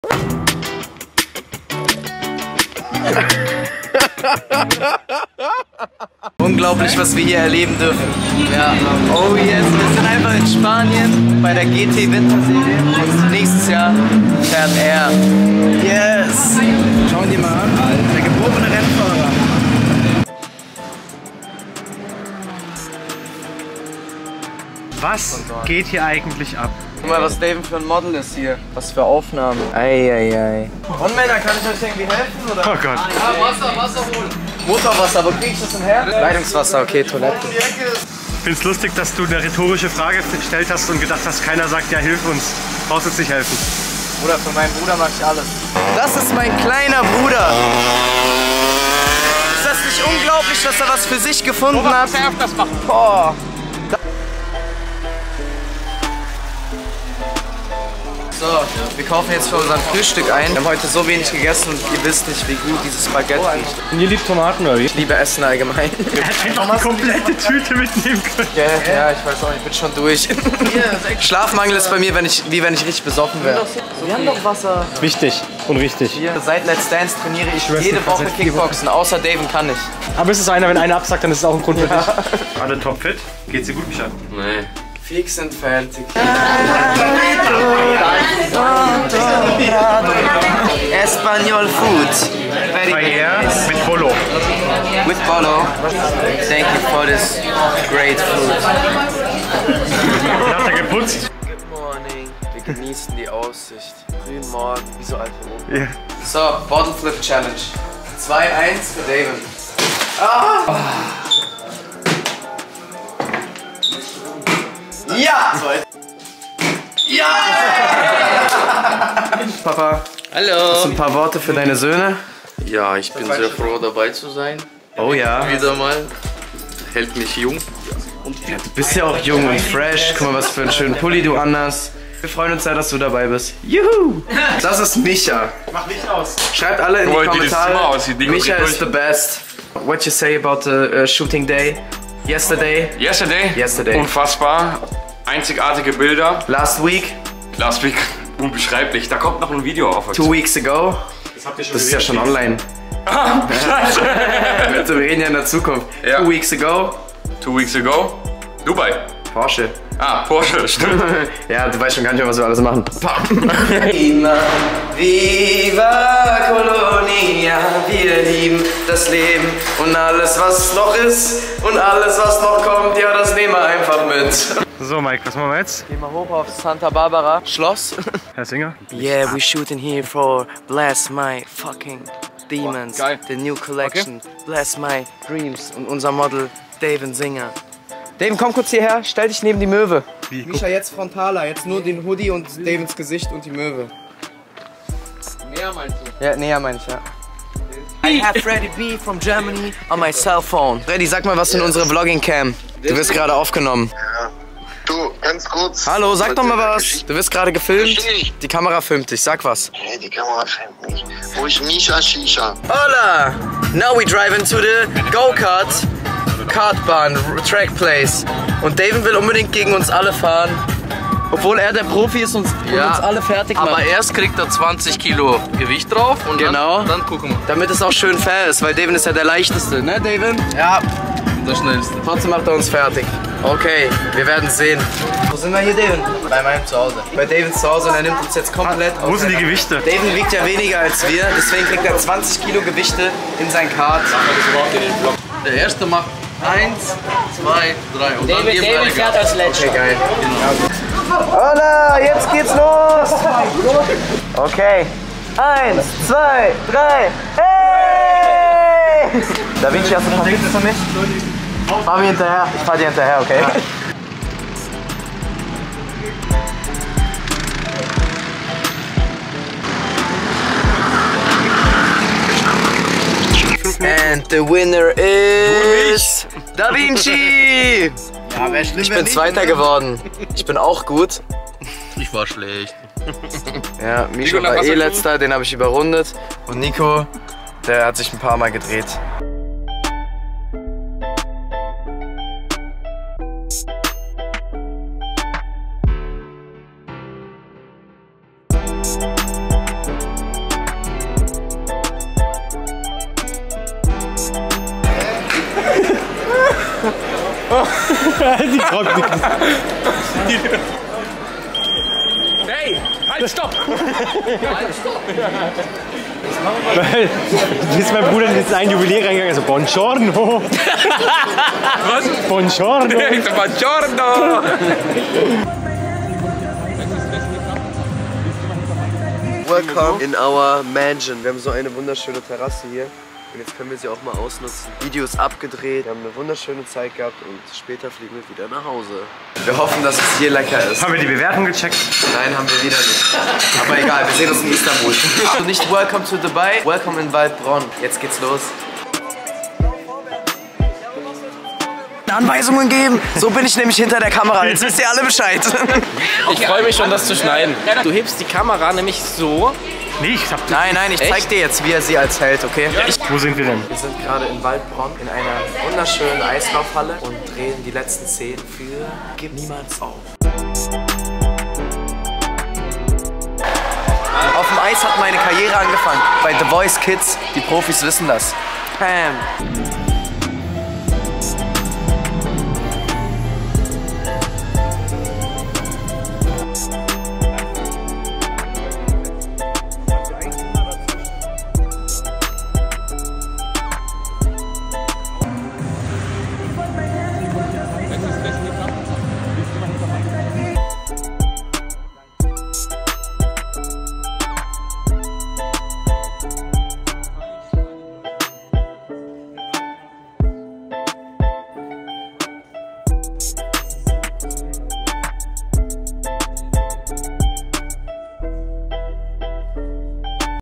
Unglaublich, was wir hier erleben dürfen. Ja. Oh yes, wir sind einfach in Spanien bei der GT Winterserie und nächstes Jahr fährt er. Yes! Schauen die mal an, der geborene Rennfahrer. Was geht hier eigentlich ab? Guck mal, was David für ein Model ist hier. Was für Aufnahmen. Eieiei. Und Männer, kann ich euch irgendwie helfen? Oder? Oh Gott. Ja, Wasser holen. Motorwasser, wo krieg ich das denn her? Leitungswasser, okay, Toilette. Ich find's lustig, dass du eine rhetorische Frage gestellt hast und gedacht hast, keiner sagt, ja, hilf uns. Brauchst uns nicht helfen. Bruder, für meinen Bruder mache ich alles. Das ist mein kleiner Bruder. Ist das nicht unglaublich, dass er was für sich gefunden hat? Muss er öfters machen. Boah. So, wir kaufen jetzt für unser Frühstück ein. Wir haben heute so wenig gegessen und ihr wisst nicht, wie gut dieses Spaghetti riecht. Und ihr liebt Tomaten, oder wie? Ich liebe Essen allgemein. Er hat einfach eine komplette Tüte mitnehmen können. Ja, ich weiß auch nicht, ich bin schon durch. Schlafmangel ist bei mir, wenn ich richtig besoffen wäre. Wir haben doch Wasser. Wichtig und richtig. Seit Let's Dance trainiere ich jede Woche Kickboxen, außer David kann ich. Aber ist es einer, wenn einer absagt, dann ist es auch ein Grund für dich. Alle topfit? Geht's dir gut, Micha? Nee. Fix und fertig. Espanol food. Very nice. Mit Polo. With Polo. Thank you for this great food. Hat er geputzt? Good morning. Wir genießen die Aussicht. Frühen Morgen, wie so alte Ohren. Ja. So, Bottle Flip Challenge. 2-1 für David. Ah. Ja! Ja! Papa, Hallo. hast du ein paar Worte für deine Söhne? Ja, ich bin sehr froh dabei zu sein. Oh ja. Wieder mal. Hält mich jung. Ja, du bist ja auch jung und fresh. Guck mal, was für einen schönen Pulli du anhast. Wir freuen uns sehr, dass du dabei bist. Juhu! Das ist Micha. Mach Licht aus. Schreibt alle in die Guck mal, wie das Zimmer Kommentare. aussieht. Nico Micha geht is the best. What you say about the shooting day? Yesterday? Yesterday. Unfassbar. Einzigartige Bilder. Last week? Last week. Unbeschreiblich. Da kommt noch ein Video auf euch. 2 weeks ago? Das habt ihr schon Das ist ja schon online. Scheiße. Wir reden ja in der Zukunft. Ja. 2 weeks ago? 2 weeks ago. Dubai. Porsche. Ah, Porsche, stimmt. Ja, du weißt schon gar nicht mehr, was wir alles machen. Viva Colonia, wir lieben das Leben und alles, was noch ist und alles, was noch kommt, ja, das nehmen wir einfach mit. So, Mike, was machen wir jetzt? Gehen wir hoch auf Santa Barbara Schloss. Herr Singer? Yeah, we shooting here for Bless My Fucking Demons, Geil. the new collection, Bless My Dreams und unser Model David Singer. David, komm kurz hierher, stell dich neben die Möwe. Wie? Misha, jetzt frontaler, jetzt nur den Hoodie und Davids Gesicht und die Möwe. Näher meinst du? Ja, näher meine ich, ja. I have Freddy B from Germany on my cell phone. Freddy, sag mal was in unsere Vlogging-Cam. Du wirst gerade aufgenommen. Ja. Du, ganz kurz. Hallo, sag doch mal was. Du wirst gerade gefilmt. Die Kamera filmt dich, sag was. Hey, die Kamera filmt mich. Wo ist Misha Shisha? Hola! Now we drive into the Go-Kart Kartbahn Track Place. Und David will unbedingt gegen uns alle fahren. Obwohl er der Profi ist und uns alle fertig macht. Aber erst kriegt er 20 Kilo Gewicht drauf und Genau. dann gucken wir. Damit es auch schön fair ist, weil David ist ja der leichteste, ne David? Ja. Der schnellste. Trotzdem macht er uns fertig. Okay, wir werden sehen. Wo sind wir hier, David? Bei meinem Zuhause. Bei Davids Zuhause und er nimmt uns jetzt komplett Wo sind die Gewichte? David wiegt ja weniger als wir, deswegen kriegt er 20 Kilo Gewichte in sein Kart. Der erste macht 1, 2, 3 und dann ihr beide Gas. als letzter. Okay, geil. Hola, jetzt geht's los. Okay. 1, 2, 3. Hey! Da Vinci, hast du ein paar Tipps für mich? Fahr mir hinterher. Ich fahr dir hinterher, okay? And the winner is Da Vinci! Ja, wäre schlimm, Ich bin Zweiter geworden. Ich bin auch gut. Ich war schlecht. Ja, Misha Nico, nach war was eh hast du? letzter, den habe ich überrundet. Und Nico, der hat sich ein paar Mal gedreht. Die kommt nicht. Hey, halt, stopp! Wie ist mein Bruder jetzt in ein Juwelier reingegangen? So, Buongiorno! Was? Buongiorno! Buongiorno! Welcome in our mansion. Wir haben so eine wunderschöne Terrasse hier. Und jetzt können wir sie auch mal ausnutzen. Videos abgedreht, wir haben eine wunderschöne Zeit gehabt und später fliegen wir wieder nach Hause. Wir hoffen, dass es hier lecker ist. Haben wir die Bewertung gecheckt? Nein, haben wir wieder nicht. Aber egal, wir sehen uns in Istanbul. Also nicht Welcome to Dubai, Welcome in Waldbronn. Jetzt geht's los. Anweisungen geben. So bin ich nämlich hinter der Kamera. Jetzt wisst ihr alle Bescheid. Ich freue mich schon, das zu schneiden. Du hebst die Kamera nämlich so. Nee, ich hab... Nein, ich zeig dir jetzt, wie er sie als hält, okay? Wo sind wir denn? Wir sind gerade in Waldbronn in einer wunderschönen Eislaufhalle und drehen die letzten Szenen für Gib niemals auf. Auf dem Eis hat meine Karriere angefangen. Bei The Voice Kids, die Profis wissen das. Pam.